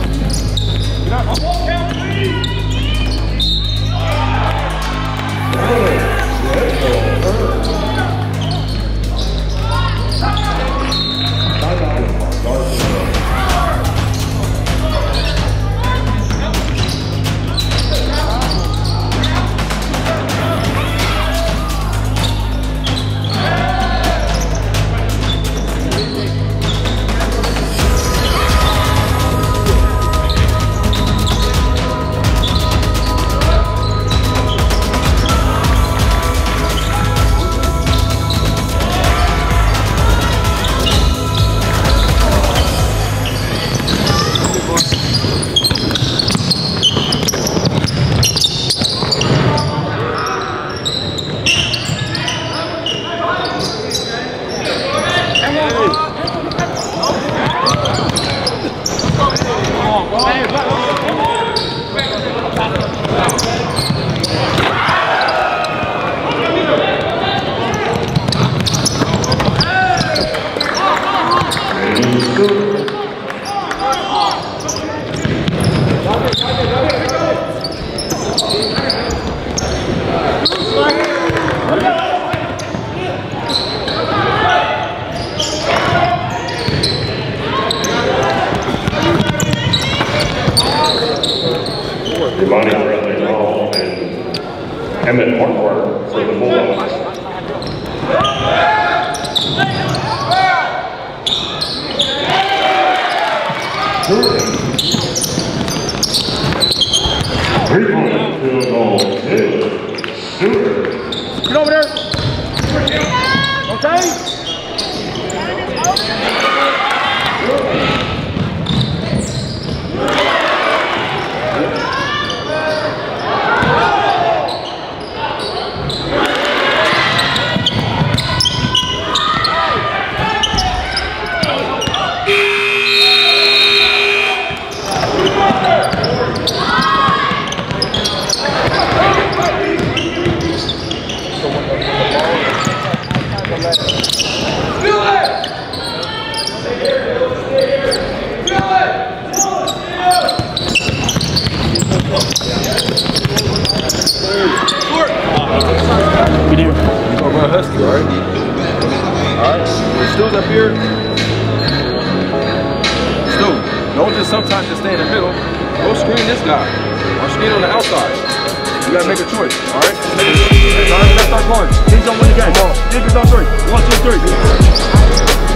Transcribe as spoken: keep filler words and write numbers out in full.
Ronnie Bradley Hall and Emmett Marquardt for the Bulldogs. Three-point field goal, Taylor Stewart. Get over there. Okay. Husky, all right? All right, Stu's up here. Stu, don't just sometimes just stay in the middle. Go screen this guy, or screen on the outside. You gotta make a choice, all right? Make a choice. All right, let's start going. Kings don't win the game. Come on. Kings on three. One, two, three.